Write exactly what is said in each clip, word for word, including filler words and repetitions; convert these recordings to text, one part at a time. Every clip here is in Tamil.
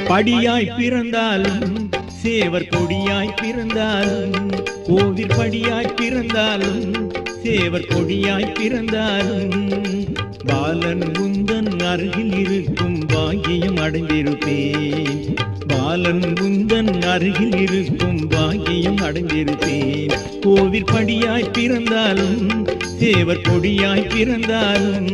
படியாய் பிறந்தாலும் சேவர் கொடியாய் பிறந்தாலும் கோவில் படியாய் பிறந்தாலும் சேவர் கொடியாய் பிறந்தாலும் பாலன் உந்தன் அருகில் இருக்கும் பாக்கியம் அடைந்திருப்பேன். பாலன் உந்தன் அருகில் இருக்கும் பாக்கியம் அடைந்திருப்பேன். கோவில் படியாய் பிறந்தாலும் சேவர் கொடியாய் பிறந்தாலும்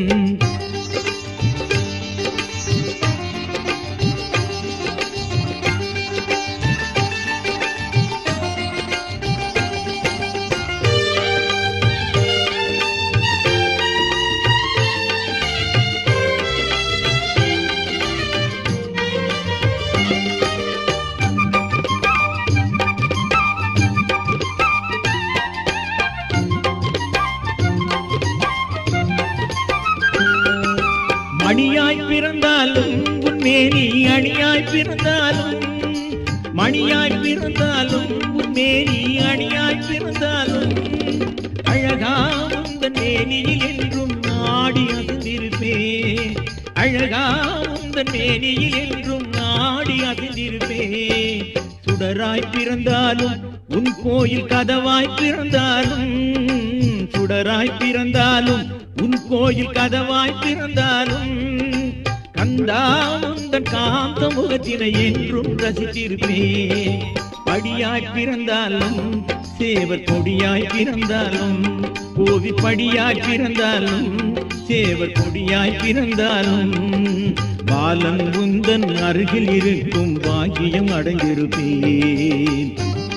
மணியாய் பிறந்தாலும் உன்மேனி அணியாய் பிறந்தாலும் மணியாய் பிறந்தாலும் உன்மேனி அணியாய் பிறந்தாலும் அழகா உந்தன் மேனியில் என்றும் நாடி அதிர்ந்திருப்பேன். அழகா உந்தன் மேனியில் என்றும் நாடி அதிர்ந்திருப்பேன். சுடராய் பிறந்தாலும் உன் கோயில் கதவாய் பிறந்தாலும் சுடராய் பிறந்தாலும் உன் கோயில் கதவாய் பிறந்தாலும் கந்தா உந்தன் காந்த முகத்தினை என்றும் ரசித்திருப்பேன். படியாய் பிறந்தாலும் சேவர் கொடியாய் பிறந்தாலும் கோவில் படியாய் பிறந்தாலும் சேவர் கொடியாய் பிறந்தாலும் பாலன் உந்தன் அருகில் இருக்கும் பாக்கியம் அடைந்திருப்பேன்.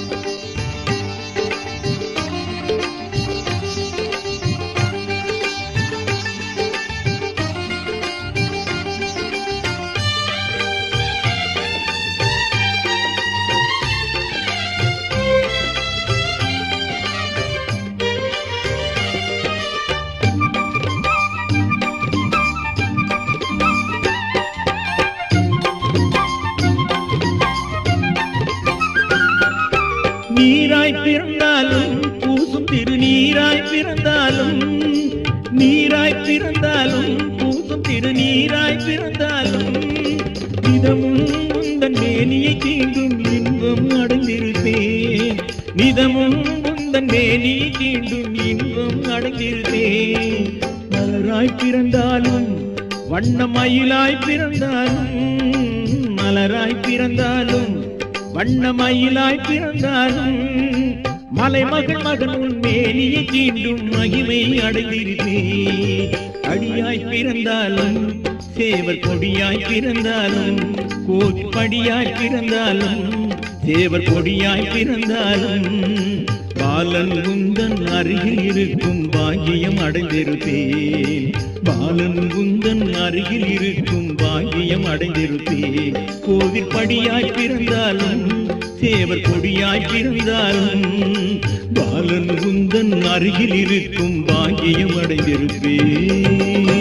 நீராய் பிறந்தாலும் பூசும் திருநீராய் பிறந்தாலும் நீராய் பிறந்தாலும் பூசும் திருநீராய் பிறந்தாலும் நிதமும் உந்தன் மேனியை தீண்டும் இன்பம் அடைந்திருப்பேன். நிதமும் உந்தன் மேனியை தீண்டும் இன்பம் அடைந்திருப்பேன். மலராய் பிறந்தாலும் வண்ண மயிலாய் பிறந்தாலும் மலராய் பிறந்தாலும் வண்ண மயிலாய் பிறந்தாலும் மலைமகள் மகன் உன் மேனியை தீண்டும் மகிமை அடைந்திருப்பேன். அடியாய் பிறந்தாலும் சேவர் கொடியாய் பிறந்தாலும் கோவில் படியாய் பிறந்தாலும் சேவர் கொடியாய் பிறந்தாலும் பாலன் உந்தன் அருகில் இருக்கும் பாக்கியம் அடைந்திருப்பேன். பாலன் உந்தன் அருகில் இருக்கும் பாக்கியம் அடைந்திருப்பேன். கோவில் படியாய் பிறந்தாலும் சேவர் கொடியாய் பிறந்தாலும் பாலன் உந்தன் அருகில் இருக்கும் பாக்கியம் அடைந்திருப்பேன்.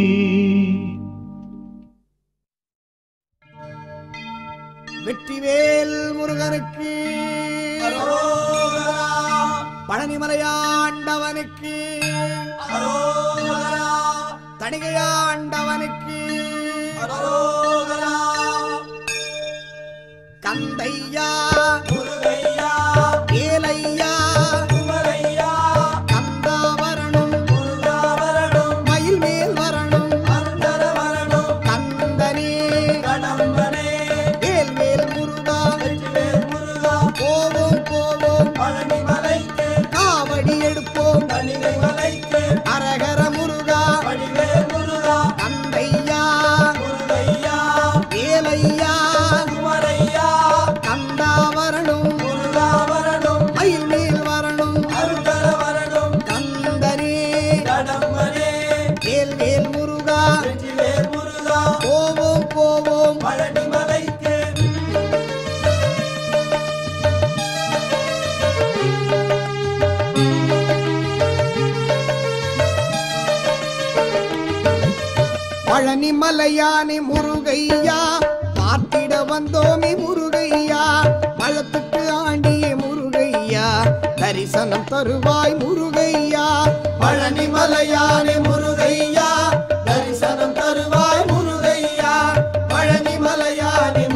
வெற்றிவேல் முருகனுக்கு, பழனிமலையாண்டவனுக்கு, தணிகையாண்டவனுக்கு, கந்தையா முருகையா ஏலையா குமரையா கந்தா வரணும் முருகா வரணும் மயில் மேல் வரணும் அந்தர வரணும் கந்தனே கடம்பனே வேல் மேல் முருகா வெற்றிவேல் முருகா போவோம் போவோம் பழனிமலைக்கு காவடி எடுப்போம் தணிகை மலைக்கு அரகர முருகா வடிவேல் முருகா கந்தையா முருகையா ஏலையா குமரையா கந்தா வரணும் முருகா வரணும் மயில் மேல் வரணும் அருகர வரணும் கந்தனே கடம்பனே வேல் வேல் முருகா வெற்றிவேல் முருகா போவோம் போவோம் பழனிமலைக்கு. பழனிமலையானே முருகையா பார்த்திட வந்தோமே முருகையா பழத்துக்கு ஆண்டியே முருகையா தரிசனம் தருவாய் முருகையா. பழனிமலையானே முருகையா தரிசனம் தருவாய் முருகையா. பழனிமலையானே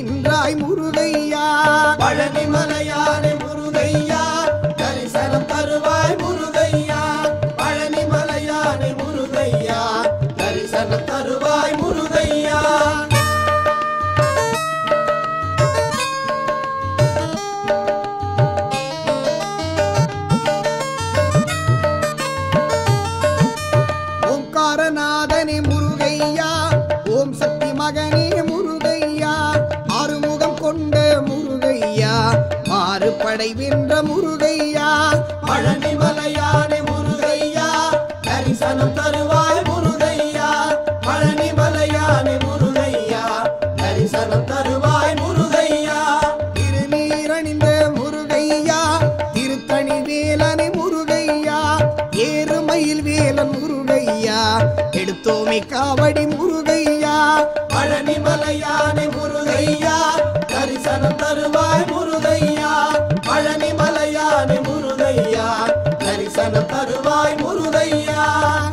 நின்றாய் முருகையா பழனி மலையானே முருகையா தரிசனம் தருவாய் முருகையா பழனி மலையானே முருகையா தரிசனம் தருவாய் முருகையா ஓம்காரநாதனே முருகையா ஓம் சக்தி மகனே முருகையா ஆறுமுகம் கொண்ட முருகையா மாறுபடை வென்ற முருகையா பழனி மலையானே முருகையா தரிசனம் தருவாய் முருகையா பழனி மலையானே முருகையா தரிசனம் தருவாய் முருகையா திருநீரணிந்த முருகையா திருத்தணி வேலனை முருகையா ஏறுமயில் வேலன் முருகையா எடுத்தோமை காவடி முருகையா பழனி மலையானே முருகையா தரிசனம் தருவாய் முருகையா பழனி மலையானே முருகையா தரிசனம் தருவாய் முருகையா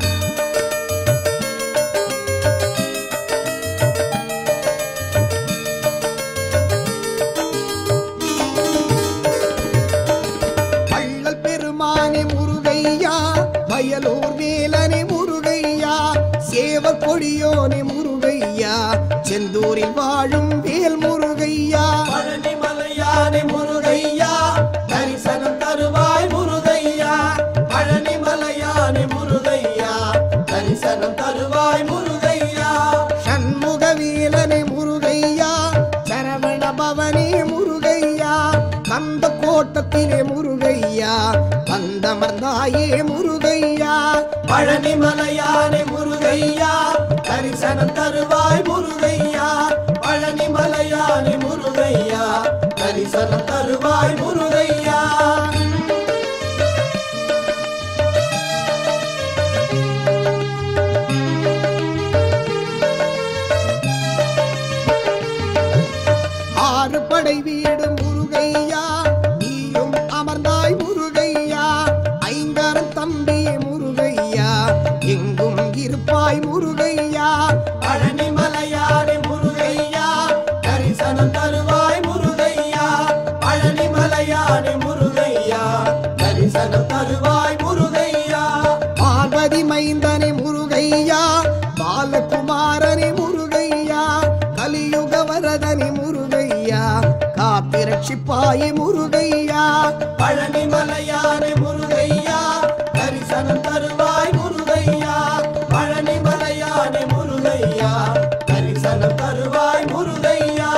வள்ளல் பெருமானே முருகையா வயலூர் வேலனே முருகையா சேவர் கொடியோனே முருகையா செந்தூரில் வாழும் வேல் முருகையா பழனி மலையானே முருகையா தரிசனம் தருவாய் முருகையா பழனி மலையானே முருகையா தரிசனம் தருவாய் முருகையா சண்முக வேலனே முருகையா சரவண பவனே முருகையா கந்த கோட்டத்திலே முருகையா வந்தமர்ந்தாயே முருகையா பழனி மலையானே முருகையா தரிசனம் தருவாய் முருகையா பழனி மலையானே முருகையா தரிசனம் தருவாய் முருகையா ஆறு படை வீடு முருகையா நீயும் அமர்ந்தாய் முருகையா ஐங்கரன் தம்பியே முருகையா எங்கும் இருப்பாய் முருகையா பழனி மலையானே முருகையா தரிசனம் தருவாய் முருகையா பழனி மலையானே முருகையா தரிசனம் தருவாய் முருகையா பார்வதி மைந்தனே முருகையா பாலகுமாரனே முருகையா கலியுக வரதனே முருகையா காத்து ரட்சிப்பாயே முருகையா பழனி மலையானே முருகையா தரிசனம் தருவாய் முருகையா பழனி மலையானே முருகையா தரிசனம் தருவாய் முருகையா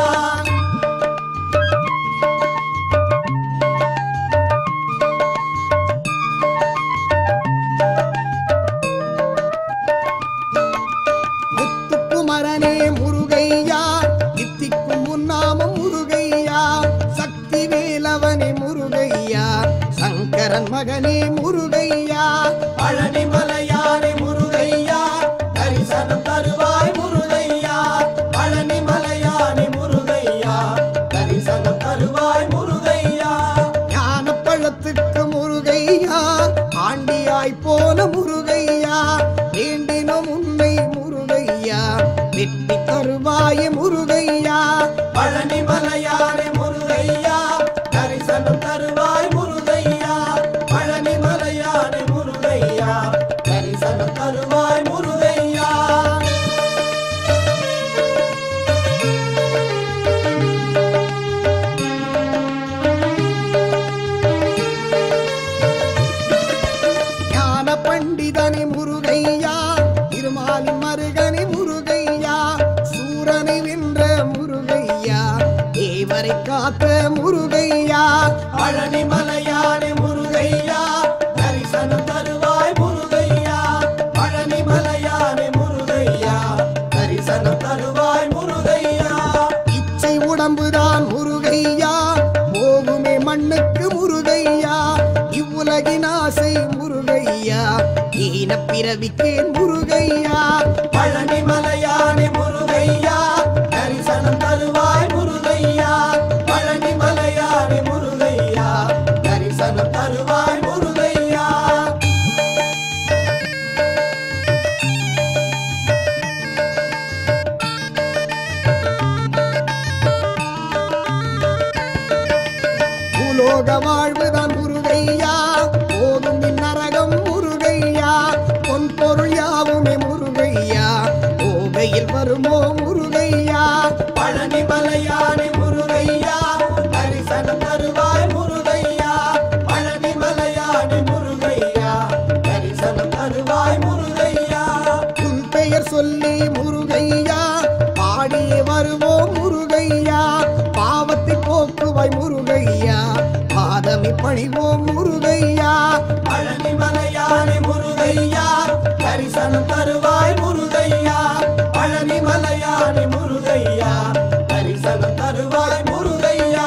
முத்துக்குமரனே முருகையா இத்திக்கும் முன்னாமம் முருகையா சக்தி வேலவனே முருகையா சங்கரன் மகனே முருகையா பழனி மலையானே முருகையா தரிசனம் தருவாய் முருகையா பழனி மலையானே முருகையா தரிசனம் தருவாய் முருகையா ஞான பழத்துக்கு முருகையா ஆண்டியாய் போன முருகையா வேண்டினோம் உன்னை முருகையா வெட்டி தருவாயே முருகையா பழனி மலையானே முருகையா தரிசனம் தருவாய் முருகையா பழனி மலையானே முருகையா தரிசனம் தருவாய் முருகையா ஞான பண்டிதனே முருகையா திருமாலின் மருகனே முருகையா சூரனை வென்ற முருகையா தேவரை காத்த முருகையா பழனி மலையானே முருகையா தரிசனம் தருவாய் முருகையா பழனி மலையானே முருகையா தரிசனம் தருவாய் முருகையா இச்சை உடம்புதான் முருகையா போகுமே மண்ணுக்கு முருகையா இவ்வுலகின் ஆசை முருகையா ஈன பிறவிக்கேன் முருகையா பழனி மலையானே முருகையா தரிசனம் தருவாய் முருகையா பழனி மலையானே முருகையா தரிசனம் தருவாய் முருகையா பூலோக வாழ்வுதான் முருகையா, போதும் நரகம் முருகையா, பொன் பொருள் யாவுமே முருகையா, கோவையில் வருமோ முருகையா. பழனி மலையானே முருகையா, தரிசனம் தருவாய் முருகையா. பழனி மலையானே முருகையா, தரிசனம் தருவாய் முருகையா. உன் பெயர் சொல்லி முருகையா, பாடியே வருவோம் முருகையா, பாவத்தை போக்குவாய் முருகையா, பாதமி பணிவோம் முருகையா. பழனி மலையானே முருகையா, தரிசனம் தருவாய் முருகையா. பழனி மலையானே முருகையா, தரிசனம் தருவாய் முருகையா.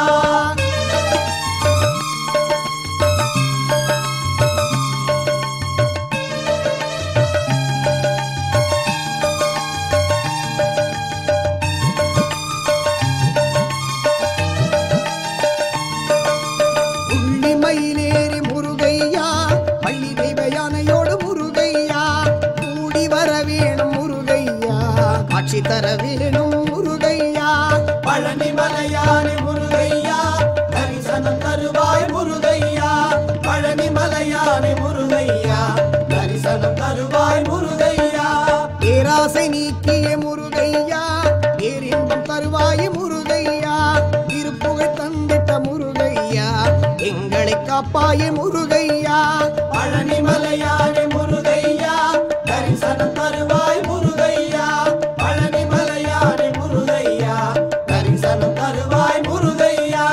மயிலேறி முருகையா, பள்ளி தெய்வ யானையோடு முருகையா, கூடி வர வேணும் முருகையா, காட்சி தர வேணும் முருகையா. பழனி மலையானே முருகையா, தரிசனம் தருவாய் முருகையா. பழனி மலையானே முருகையா, தரிசனம் தருவாய் முருகையா. பேராசை நீக்கிய முருகையா, பேரின்பம் தருவாய் முருகையா, திருப்புகழ் தந்திட்ட முருகையா, எங்களை காப்பாய முருகையா. பழனி மலையானே முருகையா, தரிசனம் தருவாய் முருகையா. பழனி மலையானே முருகையா, தரிசனம் தருவாய் முருகையா.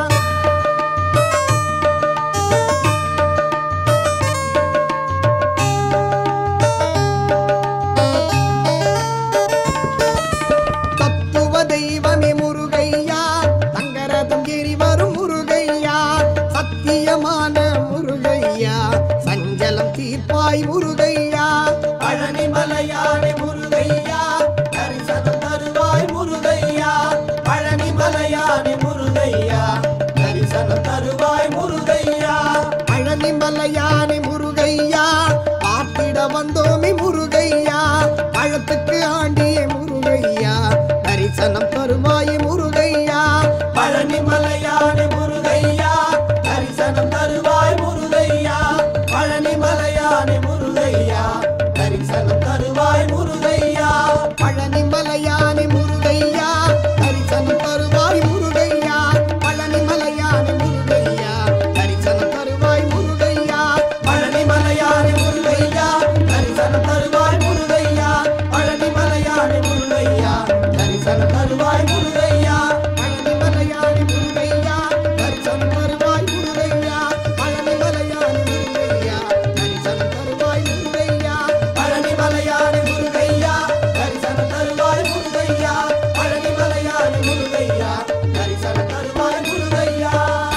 தத்துவ தெய்வமே முருகையா, தங்கரதம் ஏறி வரும் முருகையா, சத்தியமான முருகையா, சஞ்சலம் தீர்ப்பாய் முருகையா. பழனி மலையானே முருகையா, தரிசனம் தருவாய் முருகையா. பழனி மலையானே முருகையா, தரிசனம் தருவாய் முருகையா. பழனி மலையானே முருகையா, பார்த்திட வந்தோமே முருகையா, பழத்துக்கு ஆண்டிய முருகையா, தரிசனம் தருவாய் முருகையா. பழனி மலையானே முருகையா, தரிசனம் தருவாய் முருகையா. பழனி மலையானே முருகையா, தரிசனம் தருவாய் முருகையா. பழனி மலையானே முருகையா, தரிசனம் தருவாய் முருகையா. பழனி மலையானே முருகையா, தரிசனம் தருவாய் முருகையா. பழனி மலையானே முருகையா, தரிசனம் தருவாய் முருகையா. பழனி மலையானே முருகையா, தரிசனம் தருவாய் முருகையா. பழனி மலையானே முருகையா, தரிசனம் தருவாய் முருகையா. பழனி மலையானே முருகையா, தரிசனம் தருவாய் முருகையா. பழனி மலையானே முருகையா, தரிசனம் தருவாய் முருகையா. பழனி மலையானே முருகையா, தரிசனம் தருவாய் முருகையா.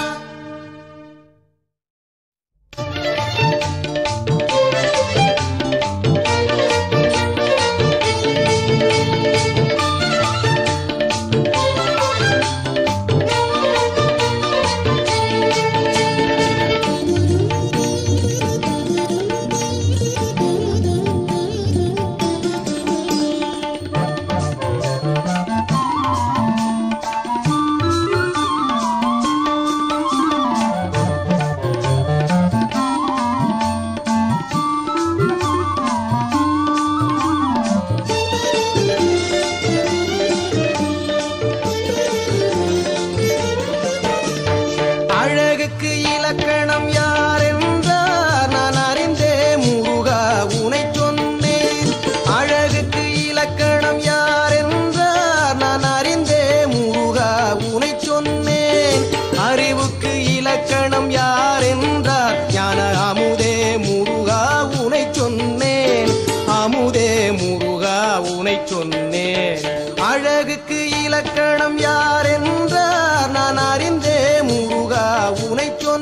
அழகுக்கு இலக்கணம் யார் என்றார் நான் அறிந்தே முருகா உனை சொன்னேன். அழகுக்கு இலக்கணம் யார் என்றார் நான் அறிந்தே முருகா உனை சொன்னேன். அறிவுக்கு இலக்கணம் யார் என்றார் ஞான அமுதே முருகா உனை சொன்னேன். அமுதே முருகா உனை சொன்னேன். அழகுக்கு இலக்கணம் யார் என்றார் நான் அறிந்தே முருகா உனை சொன்னேன்.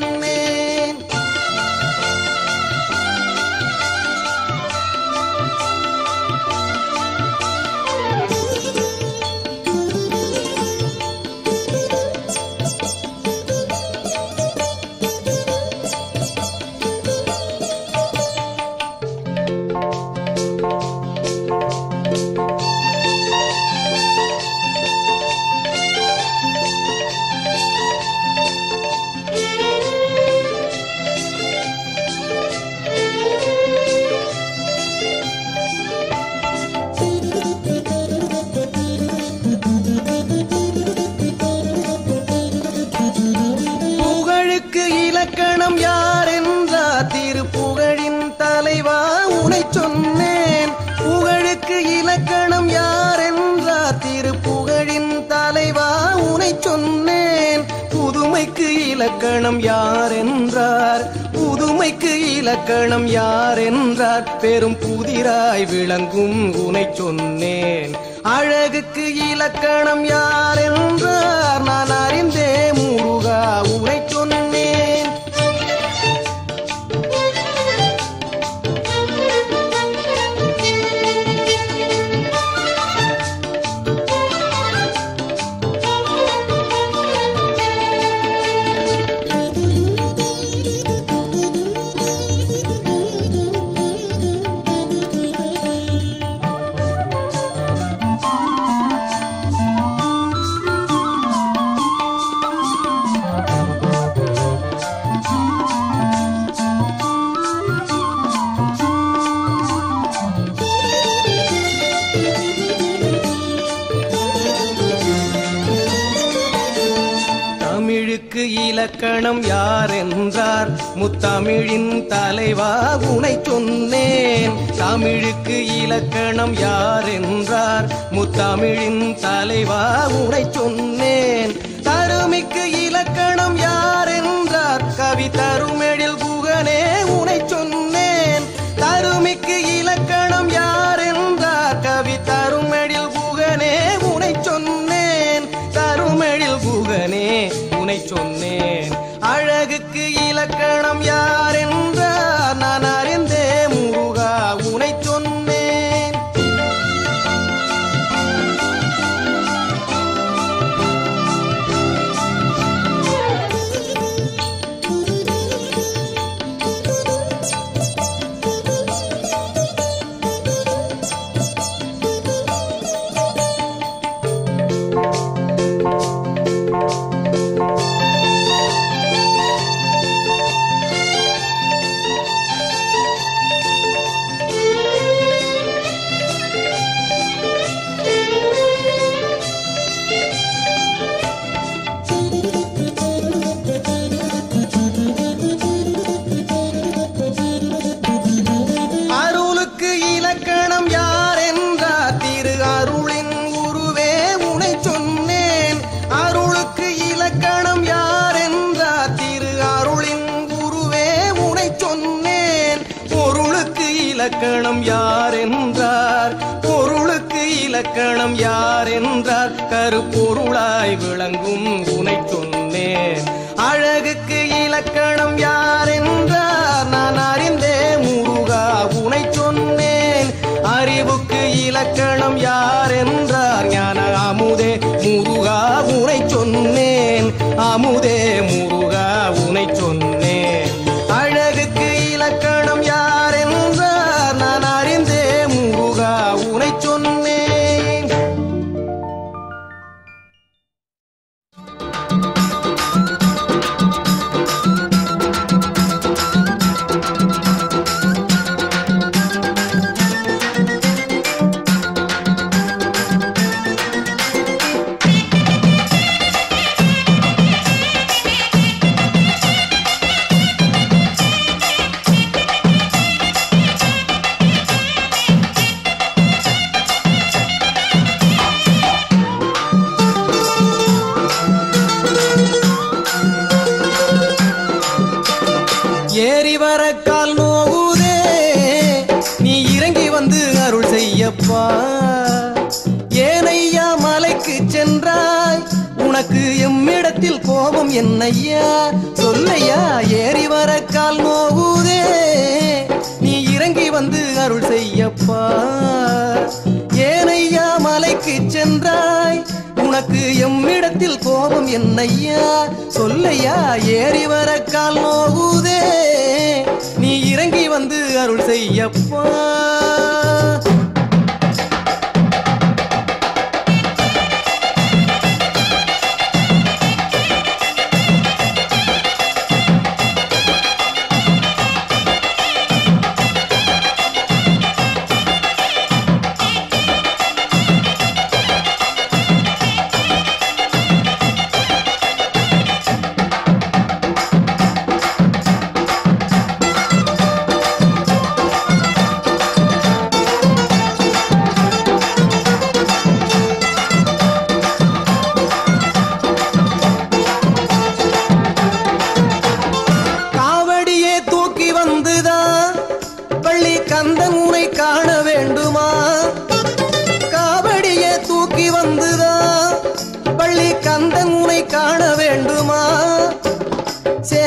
பழமைக்கு இலக்கணம் யார் என்றார், புதுமைக்கு இலக்கணம் யார் என்றார், பெரும் புதிராய் விளங்கும் உனை சொன்னேன். அழகுக்கு இலக்கணம் யார் என்றார், நான் அறிந்தே முருகா உனை சொன்னேன். தமிழுக்கு இலக்கணம் யார் என்றார், முத்தமிழின் தலைவா உனை சொன்னேன். தமிழுக்கு இலக்கணம் யார் என்றார், முத்தமிழின் தலைவா உனை சொன்னேன். தருமிக்கு இலக்கணம் யார் என்றார், கவி தருமெழில் குகனே உனை சொன்னேன். தருமிக்கு இலக்கணம் யார் என்றார், கவி தருமெழில் குகனே உனை சொன்னேன். தருமெழில் குகனே உனை சொன்னேன். அழகுக்கு இலக்கணம் யார் என்றார், நான் அறிந்தே முருகா உனை சொன்னேன். அருளுக்கு இலக்கணம் யார் என்றார், திரு அருளின் உருவே உனை சொன்னேன். அருளுக்கு இலக்கணம் யார் என்றார், திரு அருளின் உருவே உனை சொன்னேன். பொருளுக்கு இலக்கணம் யார் என்றார், பொருளுக்கு இலக்கணம் யார் என்றார், கருப்பொருளாய் விளங்கும் உனை சொன்னேன். அழகுக்கு இலக்கணம் யார் என்றார், நான் அறிந்தே முருகா உனை சொன்னேன். அறிவுக்கு இலக்கணம் யார் என்றார், ஞான அமுதே முருகா உனை சொன்னேன். அமுதே முருகா உனை சொன்னேன். அழகுக்கு இலக்கணம் யார் என்றார், நான் அறிந்தே முருகா உனை சொன்னேன். ஏறி வர கால் நோவுதே, நீ இறங்கி வந்து அருள் செய்யப்பா. ஏனையா மலைக்கு சென்றாய், உனக்கு எம்மிடத்தில் கோபம் என்னையா சொல்லையா. ஏறி வர கால் நோவுதே, நீ இறங்கி வந்து அருள் செய்யப்பா. ஏனையா மலைக்கு சென்றாய், உனக்கு எம்மிடத்தில் கோபம் என்னையா சொல்லையா. ஏறி வர கால் நோவுதே, நீ இறங்கி வந்து அருள் செய்யப்பா.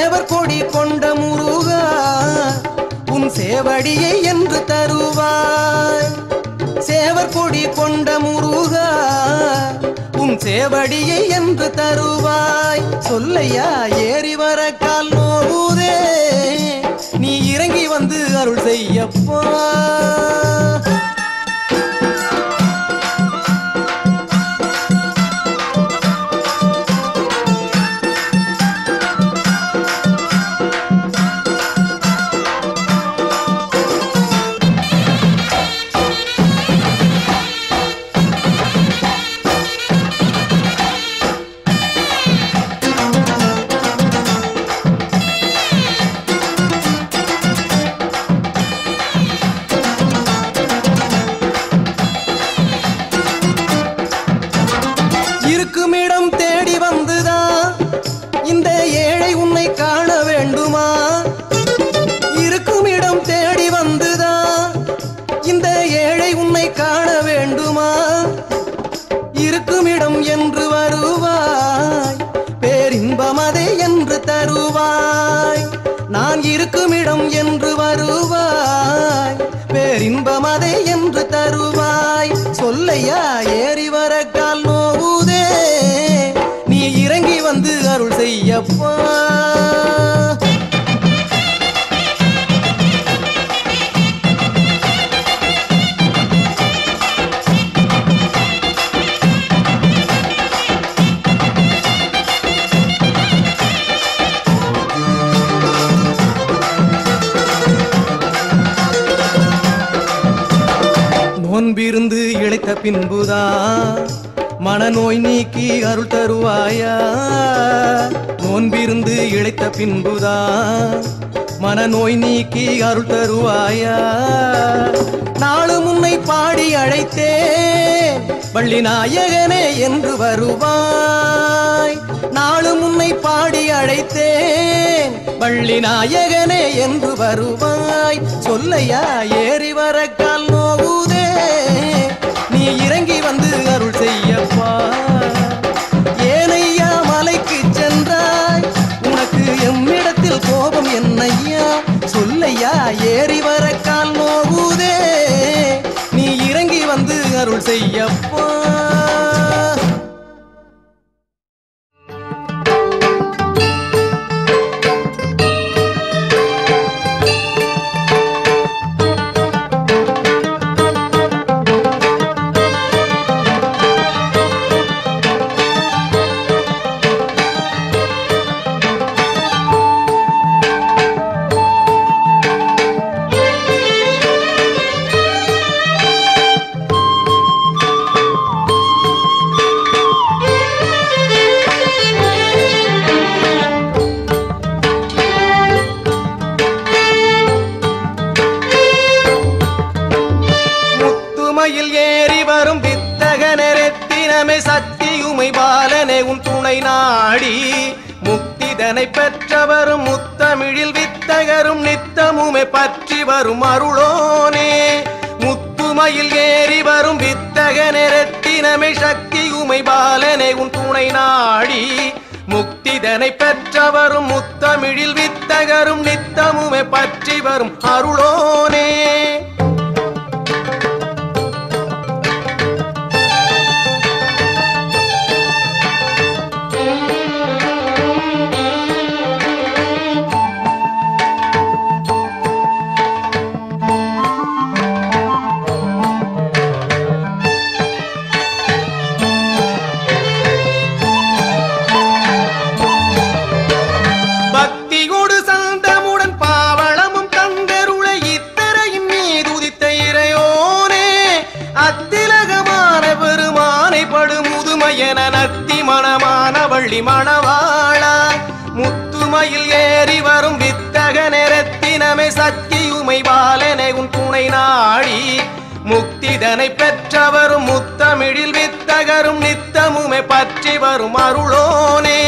சேவர் கொடி கொண்ட முருகா உன் சேவடியை என்று தருவாய். சேவர் கொடி கொண்ட முருகா உன் சேவடியை என்று தருவாய். சொல்லையா ஏறி வர கால் நோவுதே நீ இறங்கி வந்து அருள் செய்யப்பா. இருக்குமிடம் தேடி வந்துதான் இந்த ஏழை உன்னை காண வேண்டுமா? இருக்குமிடம் தேடி வந்துதான் இந்த ஏழை உன்னை காண வேண்டுமா? இருக்குமிடம் என்று வருவாய் பேரின்பமதே என்று தருவாய். நான் இருக்குமிடம் என்று வருவாய் பேரின்பமதே என்று தருவாய். சொல்லையா ஏறி வர கால் நோவுதே நீ இறங்கி வந்து அருள் செய்யப்பா. நோன்பிருந்து இழைத்த பின்புதான் மனநோய் நீக்கி அருள் தருவாயா? நோன்பிருந்து இழைத்த பின்புதான் மனநோய் நீக்கி அருள் தருவாயா? நாளு முன்னை பாடி அழைத்தே வள்ளி நாயகனே என்று வருவாய். நாளு முன்னை பாடி அழைத்தேன் வள்ளி நாயகனே என்று வருவாய். சொல்லையா ஏறி வர கால் நோவுதே நீ இறங்கி வந்து அருள் செய்யப்பா. ஏனையா மலைக்கு சென்றாய் உனக்கு எம்மிடத்தில் கோபம் என்னையா? சொல்லையா ஏறி வர கால் நோவுதே நீ இறங்கி வந்து அருள் செய்யப்பா. ஏறி வரும் வித்தகனே சக்தியுமை பாலனே உன் துணை நாடி முக்திதனை பெற்றவரும் முத்தமிழில் வித்தகரும் நித்தமுமே பற்றி வரும் அருளோனே. முத்துமையில் ஏறி வரும் வித்தகனே ரத்தினமே சக்தியுமை பாலனே உன் துணை நாடி முக்திதனை பெற்றவரும் முத்தமிழில் வித்தகரும் நித்தமுமே பற்றி வரும் அருளோனே. வள்ளி மணவாளா முத்துமையில் ஏறி வரும் வித்தகனே ரத்தினமே சக்தியுமை பாலனே உன் துணை நாடி முக்திதனை பெற்றவரும் முத்தமிழில் வித்தகரும் நித்தமுமே பற்றி வரும் அருளோனே.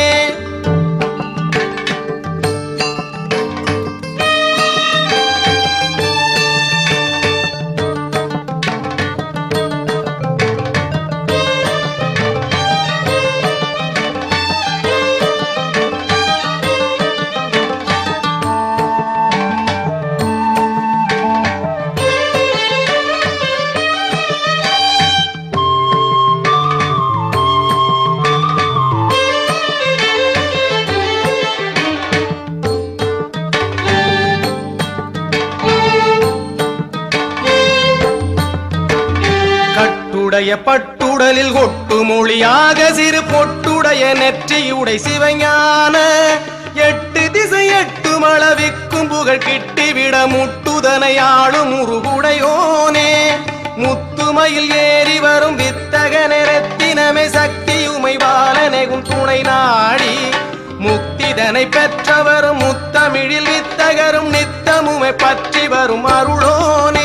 பொட்டுடைய பட்டுடலில் ஒட்டு மொழியாக சிறு பொட்டுடைய நெற்றியுடை சிவஞான எட்டு திசை எட்டு மளவிக்கும் புகழ் கிட்டிவிட முட்டுதனை ஆளும் உருகுடையோனே முத்துமையில் ஏறி வரும் வித்தக நிறத்தினமே சக்தியுமை பாலனெகும் துணை நாடி முக்திதனை பெற்றவரும் முத்தமிழில் வித்தகரும் நித்தமுமை பற்றி வரும் அருளோனே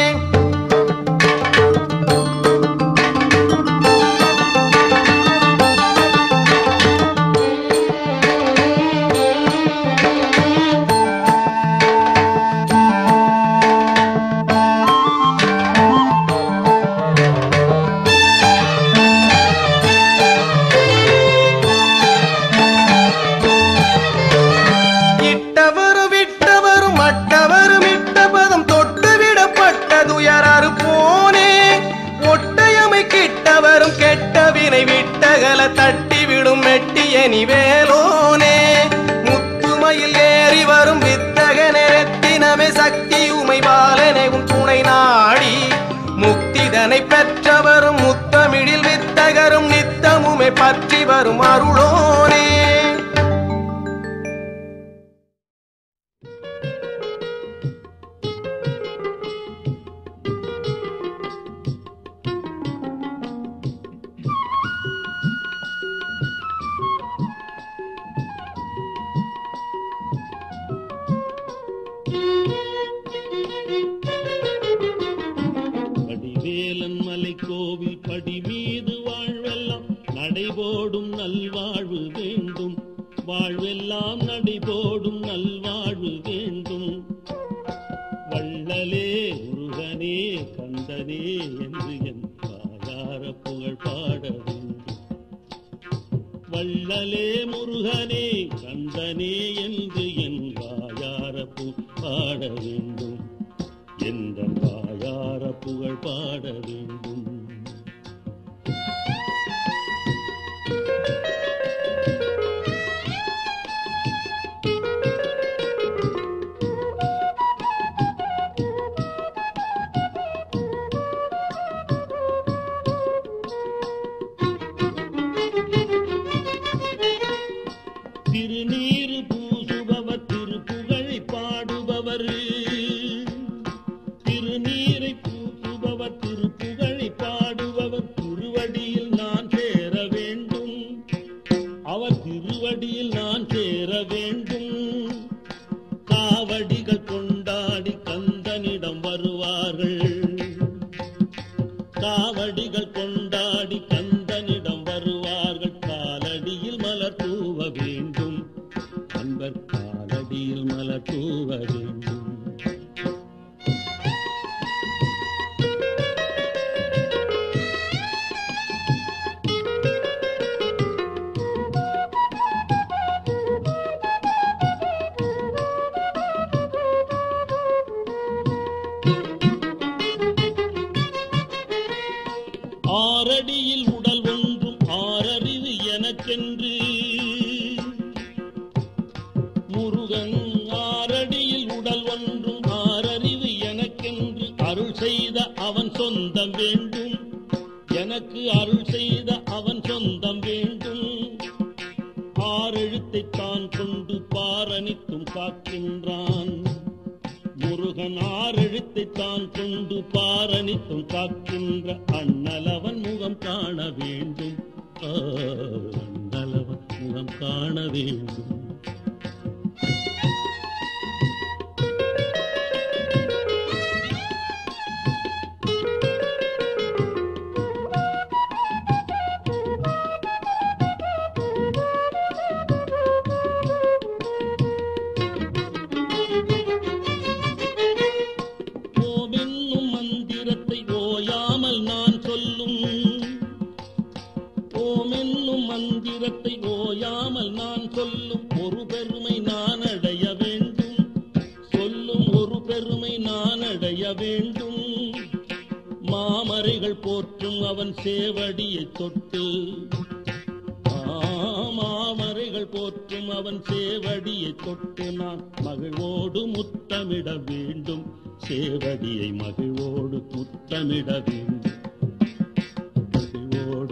தட்டிவிடும் மெட்டியனி வேலோனே முத்துமையில் ஏறி வரும் வித்தக நிறத்தினமே சக்தியுமை பாலனெகும் துணை நாடி முக்திதனை பெற்றவரும் முத்தமிழில் வித்தகரும் நித்தமுமை பற்றி வரும் அருளோனே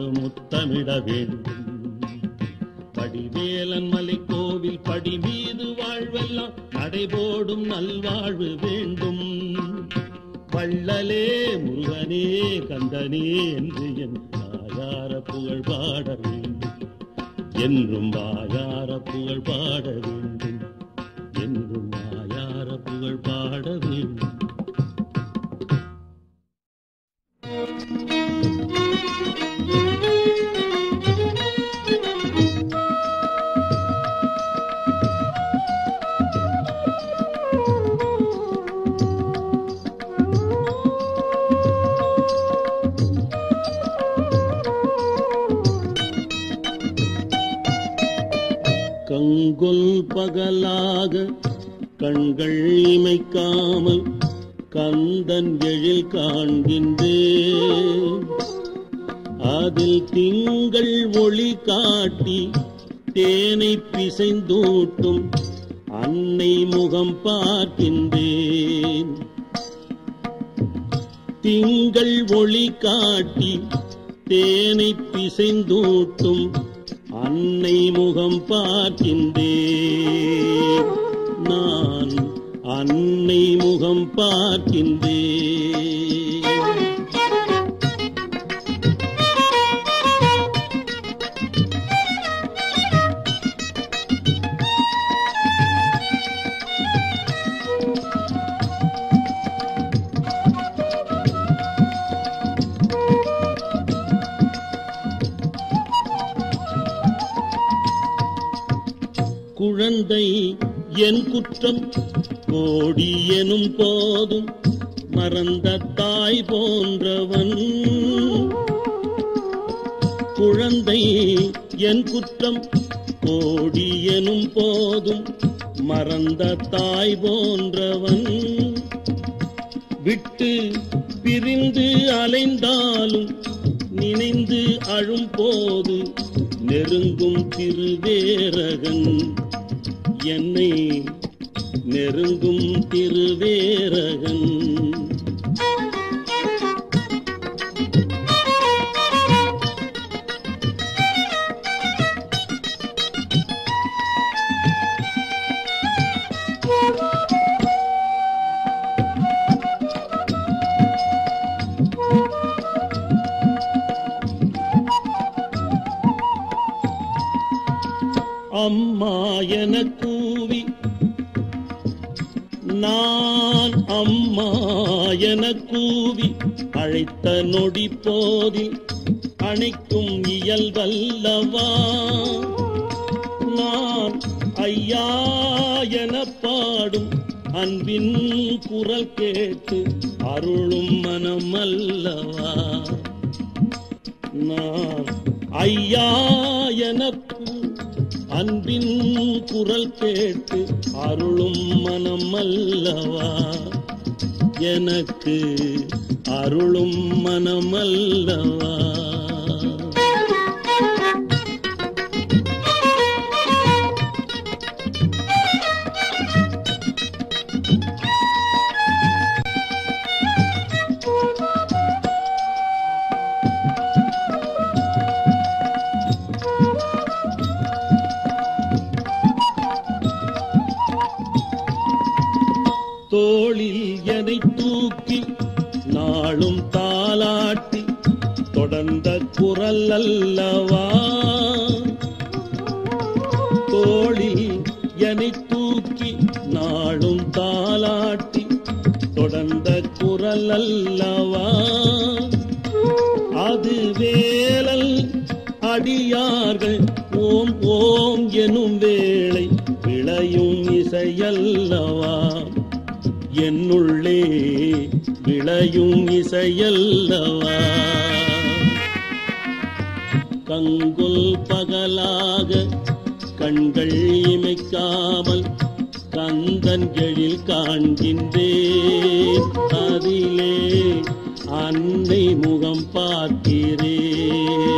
முத்தமிட வேண்டும். படிவேலன் மலை கோவில் படி மீது வாழ்வெல்லாம் நடைபோடும் நல்வாழ்வு வேண்டும். வள்ளலே முருகனே கந்தனே என்று என் வாயார புகழ் பாட வேண்டும். என்றும் வாயார புகழ் பாட வேண்டும். என்றும் வாயார புகழ் பாட வேண்டும். கங்கொல் பகலாக கண்கள் இமைக்காமல் கந்தன் எழில் காண்கின்றேன். அதில் திங்கள் ஒளி காட்டி தேனை பிசைந்தூட்டும் அன்னை முகம் பார்க்கின்றேன். திங்கள் ஒளி காட்டி தேனை பிசைந்தூட்டும் அன்னை முகம் பார்க்கின்றேன். நான் அன்னை முகம் பார்க்கின்றேன். குழந்தை என் குற்றம் கோடி எனும் போதும் மறந்த தாய் போன்றவன். குழந்தை என் குற்றம் கோடி எனும் போதும் மறந்த தாய் போன்றவன். விட்டு பிரிந்து அலைந்தாலும் நினைந்து அழும் போது நெருங்கும் திருவேரகன். என்னை நெருங்கும் திருவேரகன். அம்மா என கூவி நான் அம்மா என கூவி அழைத்த நொடி போதில் அணைக்கும் இயல்பல்லவா. நான் ஐயா என பாடும் அன்பின் குரல் கேட்டு அருளும் மனம் அல்லவா. நான் ஐயா என அன்பின் குரல் கேட்டு அருளும் மனம் அல்லவா. எனக்கு அருளும் மனம் அல்லவா. தோளில் எனை தூக்கி நாளும் தாலாட்டி தொடர்ந்த குரல் அல்லவா. தோளில் எனை தூக்கி நாளும் தாலாட்டி தொடர்ந்த குரல் அல்லவா. அது வேலல் அடியார்கள் ஓம் ஓம் எனும் வேளை விளையும் இசையல்லவா. என்னுள்ளே விளையும் இசையல்லவா. கங்குல் பகலாக கண்கள் இமைக்காமல் கந்தன் எழில் காண்கின்றேன். அதிலே அன்னை முகம் பார்க்கிறேன்.